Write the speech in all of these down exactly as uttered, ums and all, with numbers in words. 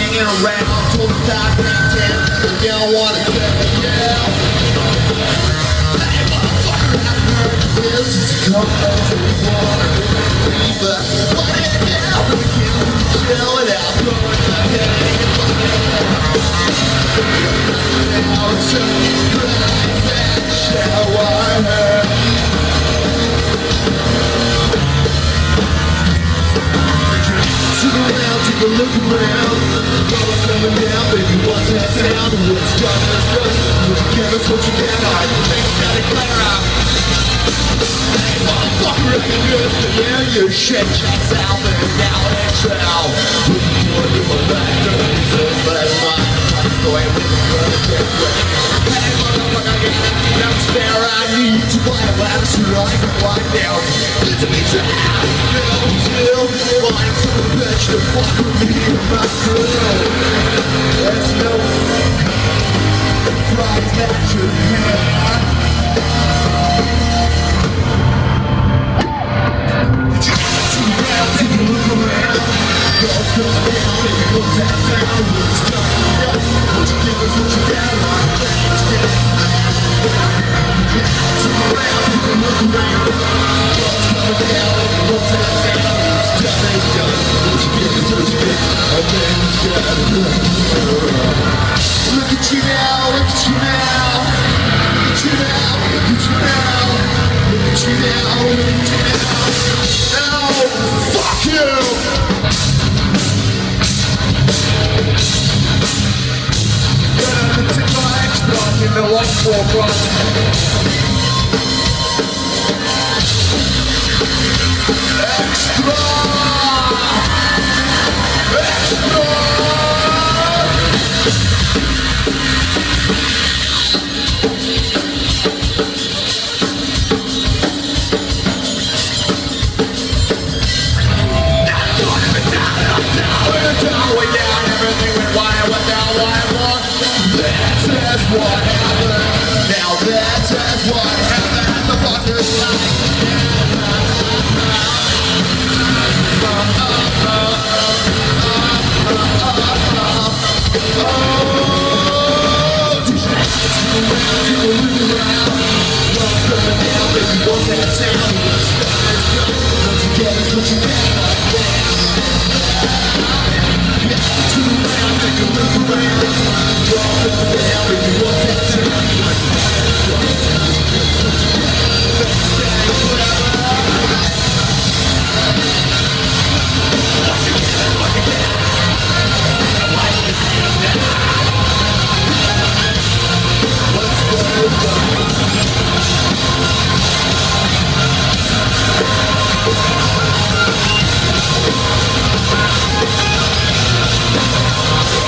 hanging around till the top ten, and you don't wanna say yeah. Hey motherfucker, I heard this is coming to the water, but what the hell? We can't chill it out, throwing my head in your bucket. Now it's a crazy shower. Take a look around, girls coming down, baby, what's that sound? What's done, what's done, what you give us, what you get, all right, things gotta clear out. Hey, motherfucker, if you're good, then yeah, your shit checks out, but now it's out. Looking forward to my back, dirty, just like mine, I'm going with the perfect way. Hey, motherfucker, I got it, now it's there, I need to buy a ladder so I can wind down. It's a beach to have, you know, still, find some bitch to fuck with me in my grill. There's no prize that you have. Turn around, take a look around. Girls come down, baby, what's that sound? What's coming up? What you give us, what you got, my things get. Turn around, take a look around. Girls coming down, baby, what's that sound? What's done, it's done. What you give us, what you get, my things get. Look at you now, look at you now. Look at you now, look at you now. Look at you now, look at you now. Oh, fuck you! Gonna take my extra in the long walk run. Extra! Extra! What happened? Now that's just what happened. The fucker's life. Oh, do you have to go around, go around? What's going down, baby? What's that sound? What you get is what you get. You have to turn around, take a look around. What's going down, baby? What's that sound?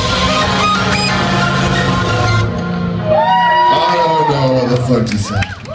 I don't know what the fuck you said.